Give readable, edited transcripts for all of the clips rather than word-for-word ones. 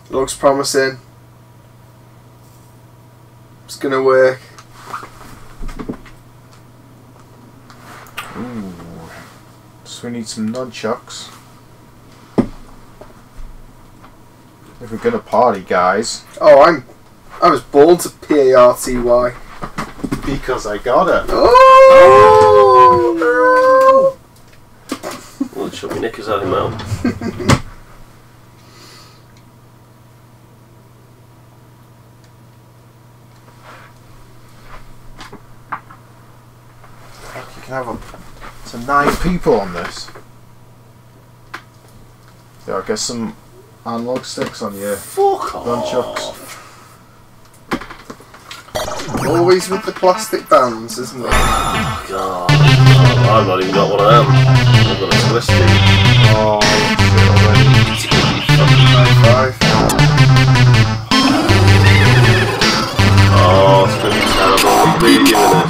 Looks promising. It's gonna work. Ooh. So we need some nunchucks. If we're gonna party, guys. Oh, I was born to PARTY. Because I got it. Oh! Well, shut me knickers out of him out. You can have to 9 people on this. Yeah, I'll get some analog sticks on you. Fuck Nunchucks. off. Always with the plastic bands, isn't it? Oh, God. Oh, I've not even got one of them. I've got a twisty. Oh, shit already. High five. Oh, it's going to be terrible. What are you doing this?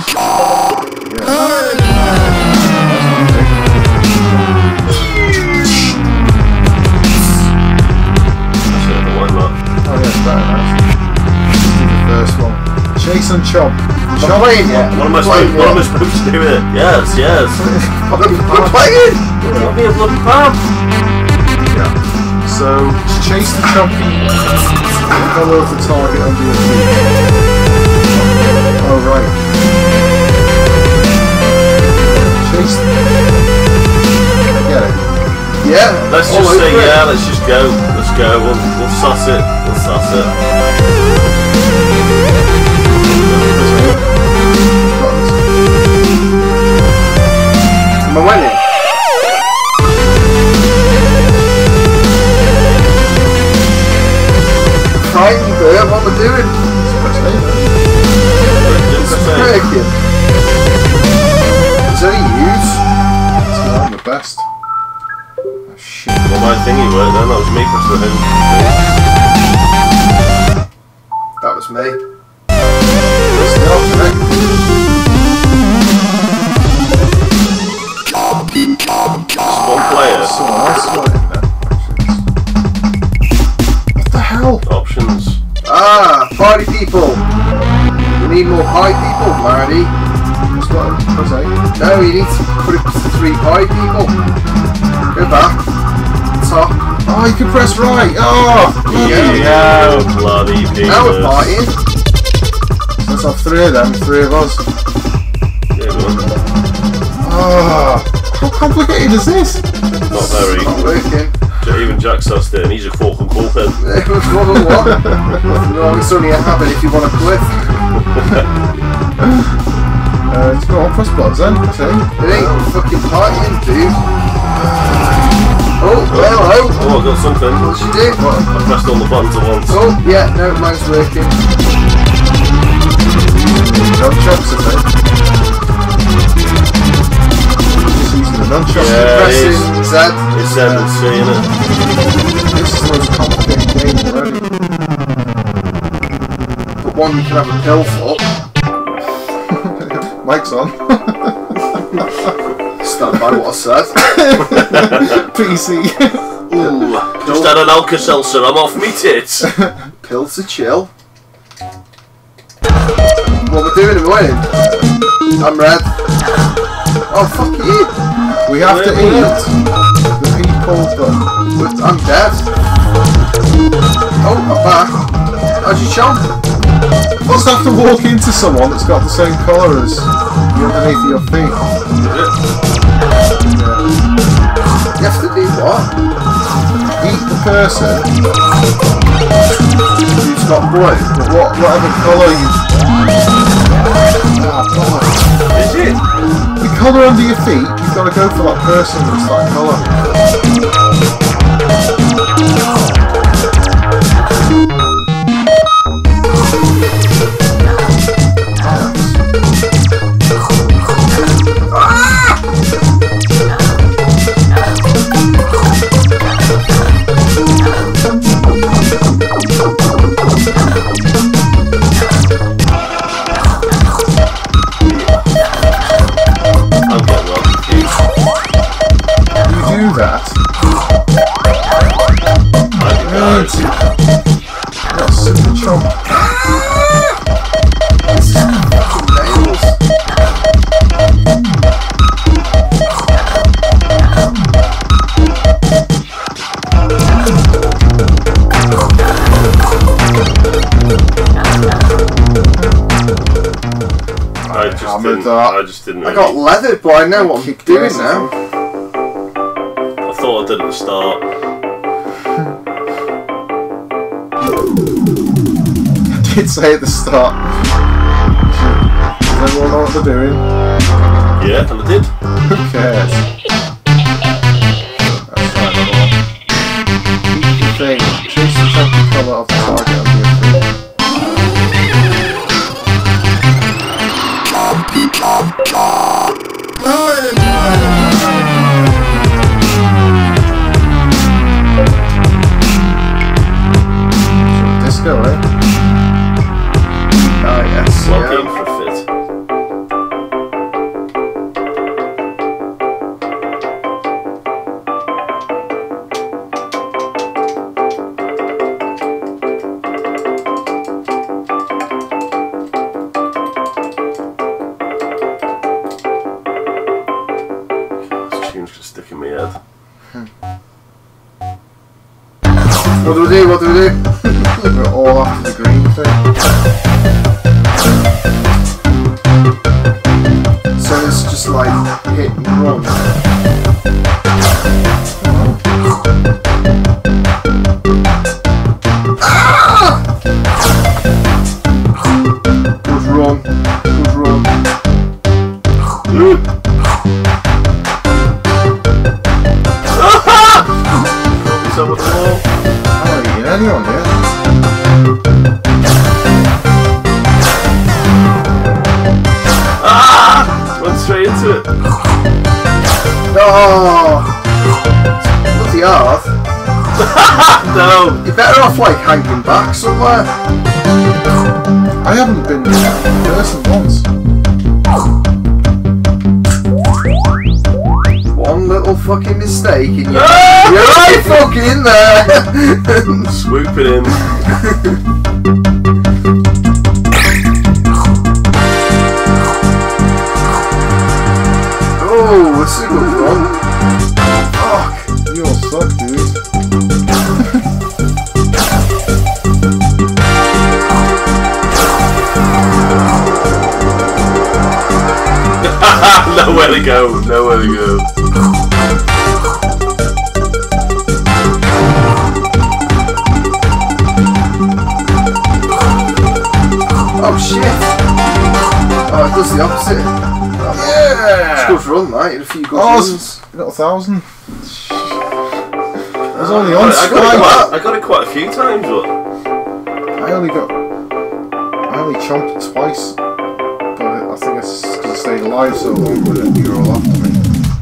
Oh yeah, it's better now. The first one. Chase and chop. We're playing yet? What am I supposed to do with it? Yes, yes. We're playing! It'll be a bloody pub. Yeah. So, chase the choppy. Follow the target under your feet. Oh, right. Chase. Get it. Yeah. Let's just say yeah, let's just go. Let's go. We'll suss it. We'll suss it. Am I winning? Frightened bird, what we're doing? It's breaking. Is there any use? I'm the best. Oh, shit. Well, my thingy worked then. That was me pressing the home. That was me. One player. Someone else got in there. What the hell? Options. Ah, party people. We need more party people, Marty. Just got it. Press A. No, you need to put it to 3 party people. Go back. Top. Oh, you can press right. Oh! Yeah. Bloody penis. Now we're partying. Let's have 3 of them, 3 of us. Yeah, go on. Oh, how complicated is this? Not very. Not working. Even Jack sussed it and he's a fork and call pen. It was one on one. No, it's only a habit if you want to quit. Let's go on, press buttons then. See? It ain't fucking partying, dude. Oh, hello. Oh, I got something. What'd you do? I pressed all the buttons at once. Oh, yeah, no, mine's working. Nunchucks, I think. Just using the nunchucks. Yeah, Pressing Z. It's Z and C, innit? This is the most complicated game already. But one you can have a pill for. Mike's on. Stand by what I said. PC. Ooh, Just had an Alka-Seltzer, I'm off me tits. pill to chill. What we're doing, we're winning. I'm red. Oh, fuck you. We have to eat the people that... But I'm dead. Oh, I'm back. How'd you chomp? You just have to walk into someone that's got the same colour as the underneath of your feet. You have to do what? Eat the person Who's got blue? but whatever colour you... Is it? The colour under your feet, you've got to go for that person that's that colour. I'm getting well confused. You do that. hammered that. I just didn't. I Really, got leathered, but I know what I'm Kicked doing ass, I now. I thought I did at the start. I did say at the start. Does everyone know what they're doing? Yeah, and I did. Who cares? Let's try another one. Keep the thing. Chase the chocolate colour of the target on your feet. Disco, eh? Oh yes, Lock in yeah. for a fit. This tune's gonna stick in my head. What do we do? What do we do? We're all after the green thing. So it's just like hit and run. Ah! Good run. Good run. Is that what the wall? I'm not eating anyone yet. Went straight into it. Oh! Bloody hard. No. You're better off like hanging back somewhere. I haven't been in person once. One little fucking mistake and you're right fucking in there. Swooping in. Oh, this is a good run. Fuck. You all suck, dude. Nowhere to go. Nowhere to go. Oh shit. Oh, it does the opposite. Yeah! It's good run, mate. You had a few good Oh, runs. you got 1,000. I was only on I Sky. got it quite a few times, but I only chomped twice. But I think it's because I stayed alive so long, but you were all after me.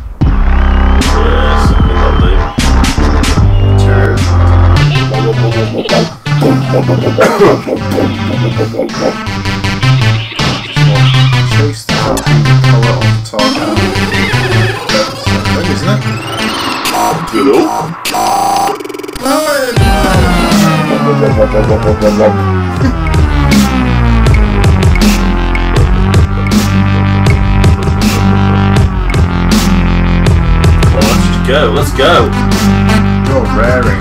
yeah, something that'll do. Cheers. Chase the colour of the target. That's the thing, isn't it? Good up. Well, let's just go. Let's go. You're raring.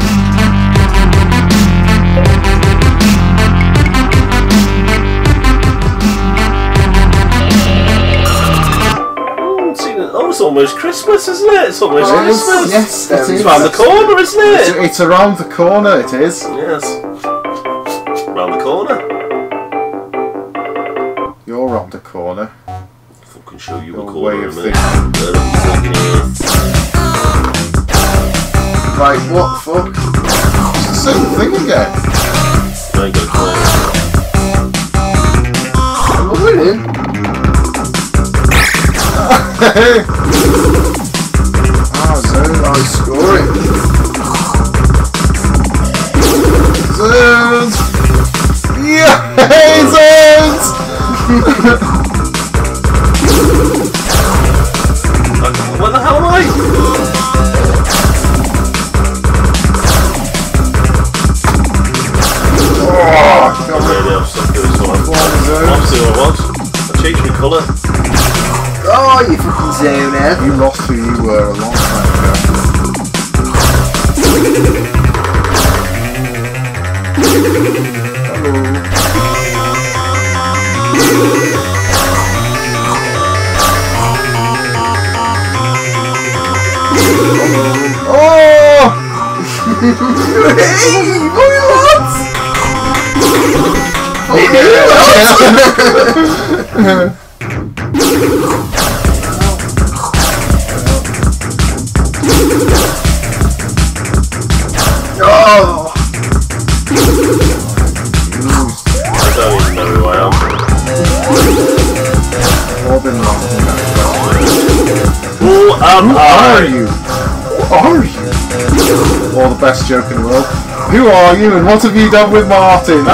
Oh, it's almost Christmas, isn't it? It's almost It is. Christmas. Yes, it It's is. around the corner, isn't it? It's around the corner, it is. Yes. Round the corner. You're around the corner. Fucking show you a Your corner way in a of minute. Right, what the fuck? It's the same thing again. I ain't got a corner. Am I winning? Ah, Zones. Oh, he's scoring. Zones! Yeah! Hey, Zones! Where the hell am I? Oh, Okay, now I'm stuck doing something. Go on, Zones. I'll see what I was. I changed my colour. Oh, you fucking zoner. You lost who you were a long time ago. Hey, boy, lads! Oh! I don't even know who I am. Robin laughing at Who am Who I? are you? Who are you? Or the best joke in the world. Who are you and what have you done with Martin?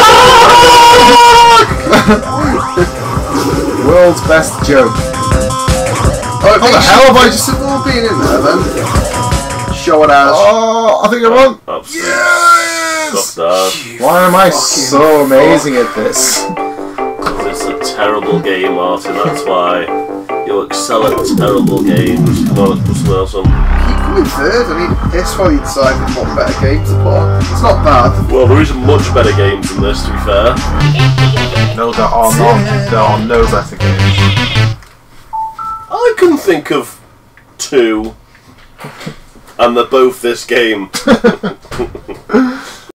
World's best joke. Oh, What the hell have I just... all been in there then? Show it as. Oh, I think I'm wrong. Absolutely. Yes! Sucked Why am I so amazing at this? It's a terrible game, Martin. That's why you excel at terrible games. Come on, let's put some. Keep coming third. I mean, it's why you decided what better game to put on. It's not bad. Well, there is much better games than this, to be fair. No, there are not. There are no better games. I can think of 2, and they're both this game.